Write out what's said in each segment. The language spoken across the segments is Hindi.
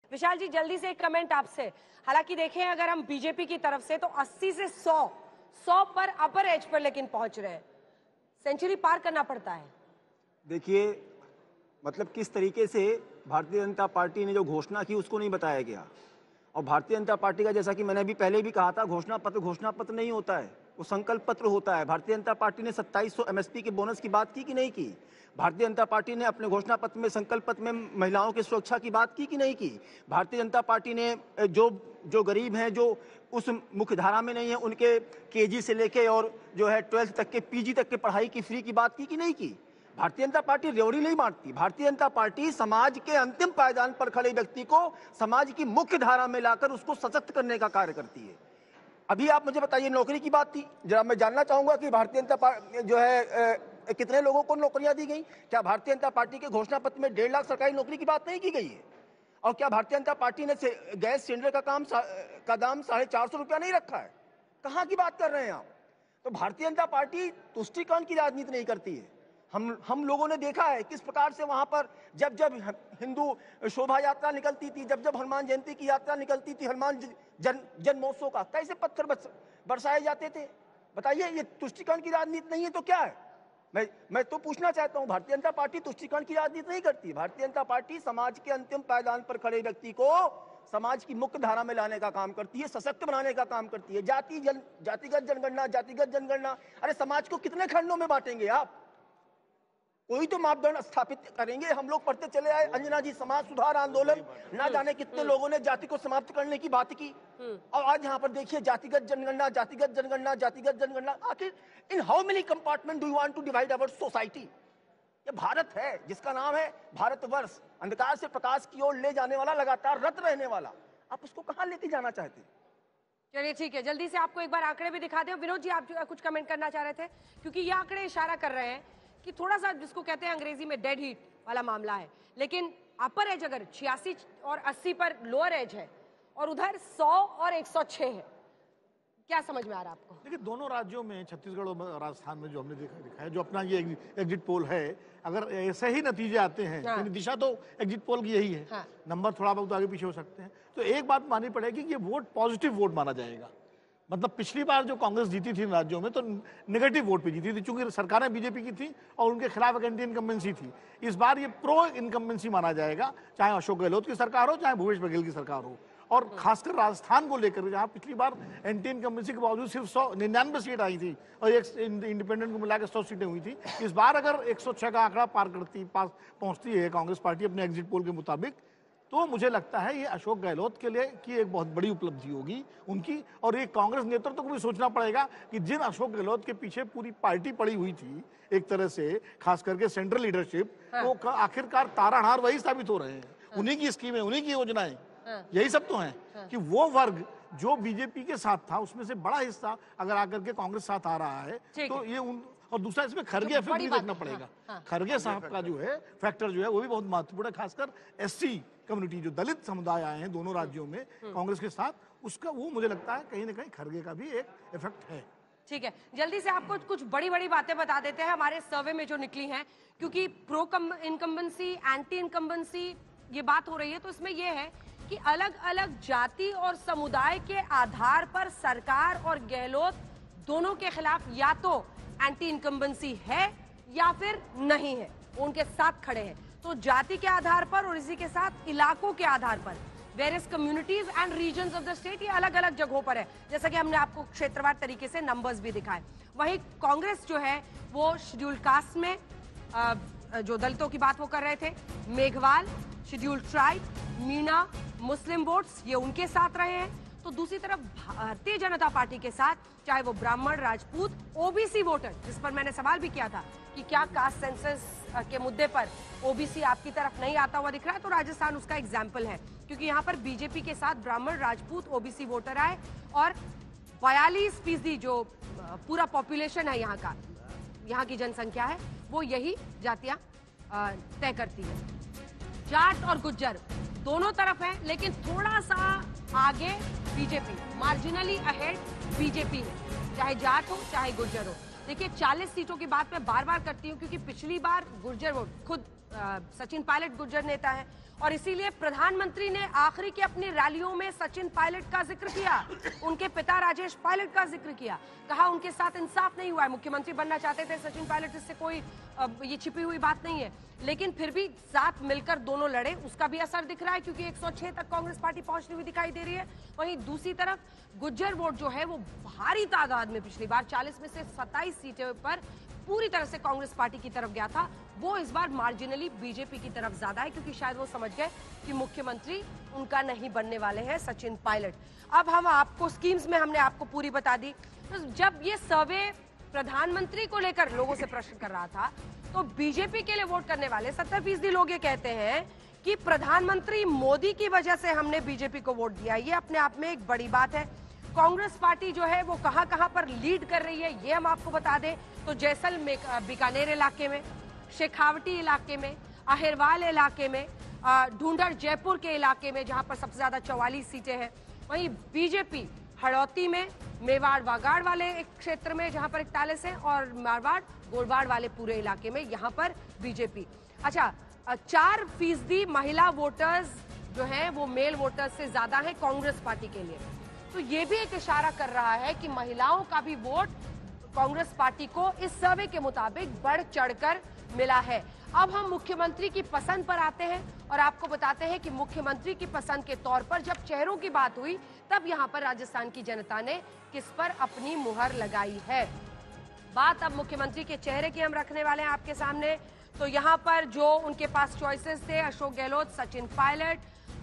विशाल जी, जल्दी से एक कमेंट आपसे। हालांकि देखें, अगर हम बीजेपी की तरफ से तो 80 से 100 पर अपर एज पर लेकिन पहुंच रहे हैं, सेंचुरी पार करना पड़ता है। देखिए, मतलब किस तरीके से भारतीय जनता पार्टी ने जो घोषणा की उसको नहीं बताया गया। और भारतीय जनता पार्टी का, जैसा कि मैंने अभी पहले भी कहा था, घोषणा पत्र नहीं होता है, वो संकल्प पत्र होता है। भारतीय जनता पार्टी ने 2700 एमएसपी के बोनस की बात की कि नहीं की? भारतीय जनता पार्टी ने अपने घोषणा पत्र में, संकल्प पत्र में महिलाओं की सुरक्षा की बात की कि नहीं की? भारतीय जनता पार्टी ने जो गरीब हैं, जो उस मुख्य धारा में नहीं है, उनके केजी से लेके और जो है 12th तक के, पीजी तक के पढ़ाई की फ्री की बात की कि नहीं की? भारतीय जनता पार्टी रेवड़ी नहीं बांटती। भारतीय जनता पार्टी समाज के अंतिम पायदान पर खड़े व्यक्ति को समाज की मुख्य धारा में लाकर उसको सशक्त करने का कार्य करती है। अभी आप मुझे बताइए, नौकरी की बात थी, जरा मैं जानना चाहूंगा कि भारतीय जनता पार्टी जो है कितने लोगों को नौकरियां दी गई? क्या भारतीय जनता पार्टी के घोषणा पत्र में 1.5 लाख सरकारी नौकरी की बात नहीं की गई है? और क्या भारतीय जनता पार्टी ने गैस सिलेंडर का दाम 450 रुपया नहीं रखा है? कहां की बात कर रहे हैं आप? तो भारतीय जनता पार्टी तुष्टीकरण की राजनीति नहीं करती है। हम लोगों ने देखा है किस प्रकार से वहां पर जब हिंदू शोभा यात्रा निकलती थी, जब हनुमान जयंती की यात्रा निकलती थी, हनुमान जन्मोत्सव का, कैसे पत्थर बरसाए जाते थे। बताइए, ये तुष्टीकरण की राजनीति नहीं है तो क्या है? मैं तो पूछना चाहता हूं, भारतीय जनता पार्टी तुष्टीकरण की राजनीति नहीं करती। भारतीय जनता पार्टी समाज के अंतिम पायदान पर खड़े व्यक्ति को समाज की मुख्य धारा में लाने का काम करती है, सशक्त बनाने का काम करती है। जातिगत जनगणना, अरे समाज को कितने खंडों में बांटेंगे आप? कोई तो मापदंड स्थापित करेंगे। हम लोग पढ़ते चले आए, अंजना जी, समाज सुधार आंदोलन, ना जाने कितने लोगों ने जाति को समाप्त करने की बात की। और आज यहाँ पर देखिए, जातिगत जनगणना। आखिर in how many compartment do you want to divide our society? ये भारत है जिसका नाम है भारतवर्ष, अंधकार से प्रकाश की ओर ले जाने वाला, लगातार रत रहने वाला। आप उसको कहाँ लेके जाना चाहते हैं? चलिए ठीक है, जल्दी से आपको एक बार आंकड़े भी दिखा दें। विनोद जी, आप कुछ कमेंट करना चाह रहे थे, क्योंकि ये आंकड़े इशारा कर रहे हैं कि थोड़ा सा जिसको कहते हैं अंग्रेजी में डेड हीट वाला मामला है। लेकिन अपर एज अगर 86 और 80 पर लोअर एज है और उधर 100 और 106 है, क्या समझ में आ रहा है आपको? देखिए, दोनों राज्यों में, छत्तीसगढ़ और राजस्थान में जो हमने देखा है, जो अपना ये एग्जिट पोल है, अगर ऐसे ही नतीजे आते हैं, हाँ। तो दिशा तो एग्जिट पोल की यही है। हाँ। नंबर थोड़ा बहुत आगे पीछे हो सकते हैं। तो एक बात माननी पड़ेगी कि ये वोट पॉजिटिव वोट माना जाएगा। मतलब पिछली बार जो कांग्रेस जीती थी इन राज्यों में, तो नेगेटिव वोट पे जीती थी, चूंकि सरकारें बीजेपी की थी और उनके खिलाफ एक एंटी इनकम्बेंसी थी। इस बार ये प्रो इनकम्बेंसी माना जाएगा, चाहे अशोक गहलोत की सरकार हो, चाहे भूपेश बघेल की सरकार हो। और खासकर राजस्थान को लेकर, जहां पिछली बार एंटी इनकम्बेंसी के बावजूद सिर्फ 199 सीट आई थी और एक इंडिपेंडेंट को मिलाकर 100 सीटें हुई थी, इस बार अगर 106 का आंकड़ा पहुंचती है कांग्रेस पार्टी अपने एग्जिट पोल के मुताबिक, तो मुझे लगता है ये अशोक गहलोत के लिए की एक बहुत बड़ी उपलब्धि होगी उनकी। और ये कांग्रेस नेतृत्व को भी सोचना पड़ेगा कि जिन अशोक गहलोत के पीछे पूरी पार्टी पड़ी हुई थी एक तरह से, खास करके सेंट्रल लीडरशिप, तो आखिरकार तारानार वही साबित हो रहे हैं। उन्हीं की स्कीमें, उन्हीं की योजनाएं, यही सब तो है कि वो वर्ग जो बीजेपी के साथ था, उसमें से बड़ा हिस्सा अगर आकर के कांग्रेस साथ आ रहा है, तो ये और दूसरा इसमें खरगे इफेक्ट भी देखना पड़ेगा। खरगे साहब का जो है फैक्टर जो है वो भी बहुत महत्वपूर्ण है, खासकर एससी कम्युनिटी, जो दलित समुदाय आए हैं दोनों राज्यों में कांग्रेस के साथ, उसका वो मुझे लगता है कहीं ना कहीं खरगे का भी एक इफेक्ट है। ठीक है, जल्दी से आपको कुछ बड़ी बड़ी बातें बता देते हैं हमारे सर्वे में जो निकली हैं, क्योंकि प्रो इनकम्बेंसी, एंटी इनकम्बेंसी ये बात हो रही है। तो इसमें यह है कि अलग अलग जाति और समुदाय के आधार पर सरकार और गहलोत दोनों के खिलाफ या तो एंटी इनकम्बेंसी है या फिर नहीं है, उनके साथ खड़े हैं। तो जाति के आधार पर और इसी के साथ इलाकों के आधार पर, various communities and regions of the state, ये अलग अलग जगहों पर है, जैसा कि हमने आपको क्षेत्रवार तरीके से नंबर्स भी दिखाए। वहीं कांग्रेस जो है वो शेड्यूल कास्ट में, जो दलितों की बात वो कर रहे थे, मेघवाल, शेड्यूल ट्राइब, मीणा, मुस्लिम वोट्स, ये उनके साथ रहे हैं। तो दूसरी तरफ भारतीय जनता पार्टी के साथ, चाहे वो ब्राह्मण, राजपूत, ओबीसी वोटर, जिस पर मैंने सवाल भी किया था कि क्या कास्ट सेंसस के मुद्दे पर ओबीसी आपकी तरफ नहीं आता हुआ दिख रहा है, तो राजस्थान उसका एग्जाम्पल है, क्योंकि यहाँ पर बीजेपी के साथ ब्राह्मण, राजपूत, ओबीसी वोटर आए और 42% जो पूरा पॉपुलेशन है यहाँ का, यहाँ की जनसंख्या है, वो यही जातियां तय करती है। जाट और गुज्जर दोनों तरफ है, लेकिन थोड़ा सा आगे बीजेपी, मार्जिनली अहेड बीजेपी है, चाहे जाट हो चाहे गुज्जर हो। देखिए, 40 सीटों की बात मैं बार बार करती हूँ, क्योंकि पिछली बार गुर्जर वोट, खुद सचिन पायलट गुर्जर नेता हैं और इसीलिए प्रधानमंत्री ने आखिरी की अपनी रैलियों में सचिन पायलट का जिक्र किया, उनके पिता राजेश पायलट का जिक्र किया, कहा उनके साथ इंसाफ नहीं हुआ है। मुख्यमंत्री बनना चाहते थे सचिन पायलट, इससे कोई ये छिपी हुई बात नहीं है, लेकिन फिर भी साथ मिलकर दोनों लड़े, उसका भी असर दिख रहा है क्योंकि 106 तक कांग्रेस पार्टी पहुंचती हुई दिखाई दे रही है। वहीं दूसरी तरफ गुज्जर वोट जो है वो भारी तादाद में पिछली बार 40 में से 27 सीटों पर पूरी तरह से कांग्रेस पार्टी की तरफ गया था, वो इस बार मार्जिनली बीजेपी की तरफ ज्यादा है क्योंकि शायद वो समझ गए कि मुख्यमंत्री उनका नहीं बनने वाले हैं सचिन पायलट। अब हम आपको स्कीम्स में हमने आपको पूरी बता दी। तो जब ये सर्वे प्रधानमंत्री को लेकर लोगों से प्रश्न कर रहा था तो बीजेपी के लिए वोट करने वाले 70% लोग ये कहते हैं कि प्रधानमंत्री मोदी की वजह से हमने बीजेपी को वोट दिया। ये अपने आप में एक बड़ी बात है। कांग्रेस पार्टी जो है वो कहां पर लीड कर रही है ये हम आपको बता दें तो जैसलमेर बीकानेर इलाके में, शेखावटी इलाके में, अहिरवाल इलाके में, ढूंढर जयपुर के इलाके में जहां पर सबसे ज्यादा 44 सीटें हैं। वहीं बीजेपी हड़ौती में, मेवाड़ वागाड़ वाले एक क्षेत्र में जहां पर 41 है और मारवाड़ गोरवाड़ वाले पूरे इलाके में यहां पर बीजेपी। अच्छा, 4% महिला वोटर्स जो है वो मेल वोटर्स से ज्यादा है कांग्रेस पार्टी के लिए, तो ये भी एक इशारा कर रहा है कि महिलाओं का भी वोट कांग्रेस पार्टी को इस सर्वे के मुताबिक बढ़ चढ़कर मिला है। अब हम मुख्यमंत्री की पसंद पर आते हैं और आपको बताते हैं कि मुख्यमंत्री की पसंद के तौर पर जब चेहरों की बात हुई तब यहां पर राजस्थान की जनता ने किस पर अपनी मुहर लगाई है। बात अब मुख्यमंत्री के चेहरे की हम रखने वाले हैं आपके सामने। तो यहां पर जो उनके पास चॉइसेस थे, अशोक गहलोत, सचिन पायलट,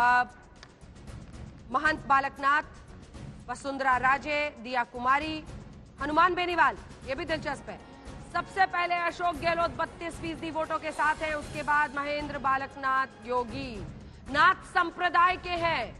महंत बालकनाथ, वसुंधरा राजे, दिया कुमारी, हनुमान बेनीवाल, ये भी दिलचस्प है। सबसे पहले अशोक गहलोत 32% वोटों के साथ है, उसके बाद महेंद्र बालकनाथ योगी नाथ संप्रदाय के हैं,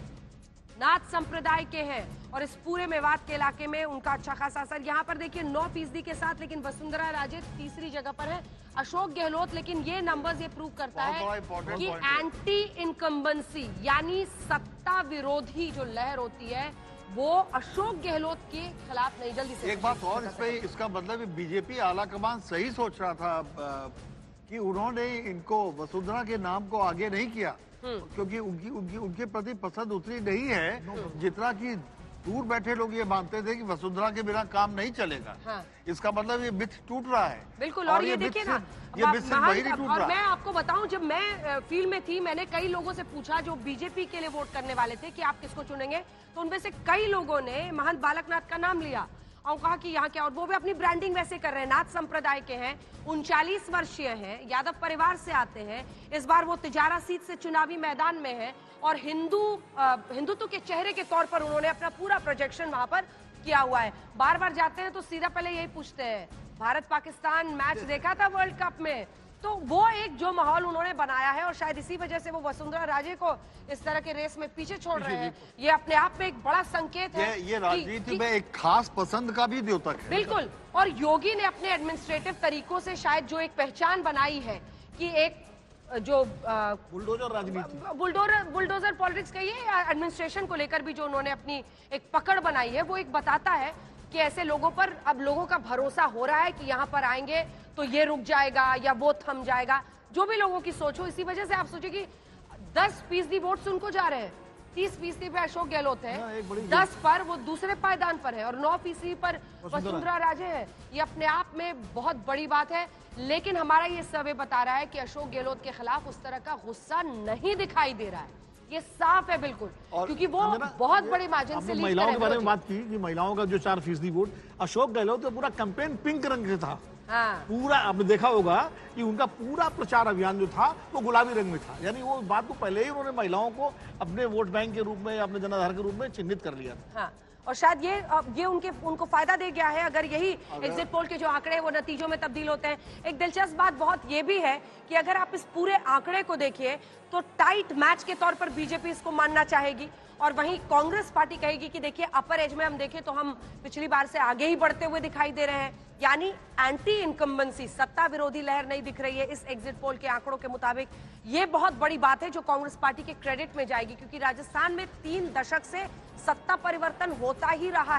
नाथ संप्रदाय के हैं और इस पूरे मेवात के इलाके में उनका अच्छा खासा असर। यहाँ पर देखिए 9% के साथ, लेकिन वसुंधरा राजे तीसरी जगह पर है, अशोक गहलोत, लेकिन ये नंबर्स ये प्रूव करता है कि एंटी इनकम्बेंसी यानी सत्ता विरोधी जो लहर होती है वो अशोक गहलोत के खिलाफ नहीं। जल्दी से एक बात और इसका मतलब बीजेपी आला कमान सही सोच रहा था कि उन्होंने इनको वसुंधरा के नाम को आगे नहीं किया क्योंकि उनके प्रति पसंद उतनी नहीं है जितना कि दूर बैठे लोग ये मानते थे कि वसुंधरा के बिना काम नहीं चलेगा। हाँ। इसका मतलब ये मिथ टूट रहा है। बिल्कुल, और ये देखिए ना, ये मिथ सिर्फ वही नहीं टूट रहा। मैं आपको बताऊं, जब मैं फील्ड में थी मैंने कई लोगों से पूछा जो बीजेपी के लिए वोट करने वाले थे कि आप किसको चुनेंगे, तो उनमें से कई लोगों ने महंत बालकनाथ का नाम लिया और कहा कि यहाँ क्या, और वो भी अपनी ब्रांडिंग वैसे कर रहे हैं, नाथ संप्रदाय के हैं, 39 वर्षीय हैं, यादव परिवार से आते हैं, इस बार वो तिजारा सीट से चुनावी मैदान में है और हिंदुत्व के चेहरे के तौर पर उन्होंने अपना पूरा प्रोजेक्शन वहां पर किया हुआ है। बार बार जाते हैं तो सीधा पहले यही पूछते हैं, भारत पाकिस्तान मैच देखा था वर्ल्ड कप में, तो वो एक जो माहौल उन्होंने बनाया है और शायद इसी वजह से वो वसुंधरा राजे को इस तरह के रेस में पीछे छोड़ रहे हैं। ये अपने आप में एक बड़ा संकेत है। ये राजनीति में एक खास पसंद का भी द्योतक है। बिल्कुल, और योगी ने अपने एडमिनिस्ट्रेटिव तरीकों से शायद जो एक पहचान बनाई है कि एक जो बुलडोजर राजनीति, बुलडोजर पॉलिटिक्स कहिए या एडमिनिस्ट्रेशन को लेकर भी जो उन्होंने अपनी एक पकड़ बनाई है, वो एक बताता है कि ऐसे लोगों पर अब लोगों का भरोसा हो रहा है कि यहाँ पर आएंगे तो ये रुक जाएगा या वो थम जाएगा, जो भी लोगों की सोच हो। इसी वजह से आप सोचिए कि 10% वोट उनको जा रहे हैं, 30% पे अशोक गहलोत है, 10 पर वो दूसरे पायदान पर है और 9% पर वसुंधरा राजे है। ये अपने आप में बहुत बड़ी बात है, लेकिन हमारा ये सर्वे बता रहा है कि अशोक गहलोत के खिलाफ उस तरह का गुस्सा नहीं दिखाई दे रहा है, ये साफ है बिल्कुल, क्योंकि वो बहुत बड़ी मार्जिन से महिलाओं के बारे में बात की कि महिलाओं का जो 4% वोट, अशोक गहलोत का पूरा कैंपेन पिंक रंग का था। हाँ। पूरा आपने देखा होगा कि उनका पूरा प्रचार अभियान जो था वो गुलाबी रंग में था, यानी वो बात को पहले ही उन्होंने महिलाओं को अपने वोट बैंक के रूप में, अपने जनाधार के रूप में चिन्हित कर लिया। हाँ। और शायद ये उनको फायदा दे गया है अगर यही एग्जिट पोल के जो आंकड़े वो नतीजों में तब्दील होते हैं। एक दिलचस्प बात बहुत ये भी है कि अगर आप इस पूरे आंकड़े को देखिए तो टाइट मैच के तौर पर बीजेपी इसको मानना चाहेगी और वहीं कांग्रेस पार्टी कहेगी कि देखिए अपर एज में हम देखें तो हम पिछली बार से आगे ही बढ़ते हुए दिखाई दे रहे हैं, यानी एंटी इनकम्बेंसी, सत्ता विरोधी लहर नहीं दिख रही है इस एग्जिट पोल के आंकड़ों के मुताबिक। ये बहुत बड़ी बात है जो कांग्रेस पार्टी के क्रेडिट में जाएगी, क्योंकि राजस्थान में 3 दशक से सत्ता परिवर्तन होता ही रहा है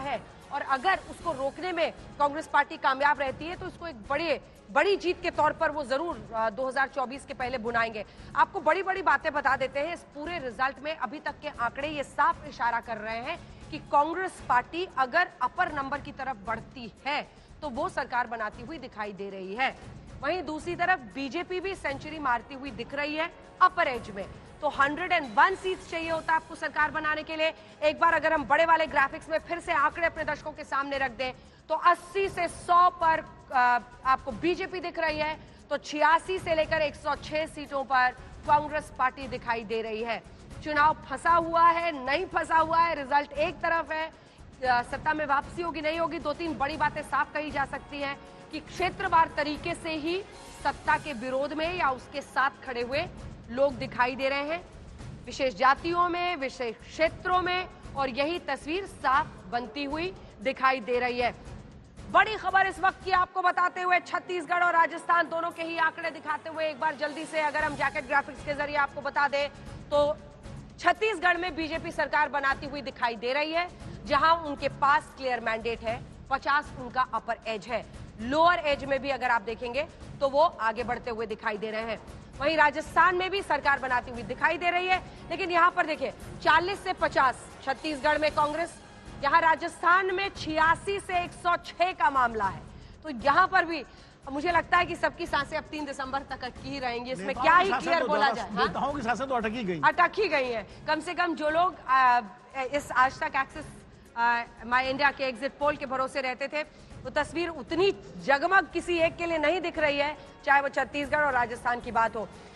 और अगर उसको रोकने में कांग्रेस पार्टी कामयाब रहती है तो इसको एक बड़ी जीत के तौर पर वो जरूर 2024 के पहले बुनाएंगे। आपको बड़ी बड़ी बातें बता देते हैं। इस पूरे रिजल्ट में अभी तक के आंकड़े ये साफ इशारा कर रहे हैं कि कांग्रेस पार्टी अगर अपर नंबर की तरफ बढ़ती है तो वो सरकार बनाती हुई दिखाई दे रही है। वहीं दूसरी तरफ बीजेपी भी सेंचुरी मारती हुई दिख रही है अपर एज में। तो 101 सीट्स चाहिए होता है आपको सरकार बनाने के लिए। एक बार अगर हम बड़े वाले ग्राफिक्स में फिर से आंकड़े अपने दर्शकों के सामने रख दें तो 80 से 100 पर आपको बीजेपी दिख रही है, तो 86 से लेकर 106 सीटों पर कांग्रेस पार्टी दिखाई दे रही है। चुनाव फंसा हुआ है, नहीं फंसा हुआ है, रिजल्ट एक तरफ है। सत्ता में वापसी होगी नहीं होगी, 2-3 बड़ी बातें साफ कही जा सकती हैं कि क्षेत्रवार तरीके से ही सत्ता के विरोध में या उसके साथ खड़े हुए लोग दिखाई दे रहे हैं, विशेष जातियों में, विशेष क्षेत्रों में, और यही तस्वीर साफ बनती हुई दिखाई दे रही है। बड़ी खबर इस वक्त की आपको बताते हुए, छत्तीसगढ़ और राजस्थान दोनों के ही आंकड़े दिखाते हुए एक बार जल्दी से अगर हम जैकेट ग्राफिक्स के जरिए आपको बता दें तो छत्तीसगढ़ में बीजेपी सरकार बनाती हुई दिखाई दे रही है, जहां उनके पास क्लियर मैंडेट है, 50 उनका अपर एज है। लोअर एज में भी अगर आप देखेंगे तो वो आगे बढ़ते हुए दिखाई दे रहे हैं। वहीं राजस्थान में भी सरकार बनाती हुई दिखाई दे रही है, लेकिन यहां पर देखिए 40 से 50 छत्तीसगढ़ में कांग्रेस, यहां राजस्थान में 86 से 106 का मामला है। तो यहां पर भी मुझे लगता है कि सबकी सांसें अब 3 दिसंबर तक अटकी ही रहेंगी। इसमें क्या ही क्लियर बोला जाए, नेताओं की सांसें तो अटक ही गई है। कम से कम जो लोग इस Aaj Tak Axis my India के एग्जिट पोल के भरोसे रहते थे, वो तस्वीर उतनी जगमग किसी एक के लिए नहीं दिख रही है, चाहे वो छत्तीसगढ़ और राजस्थान की बात हो।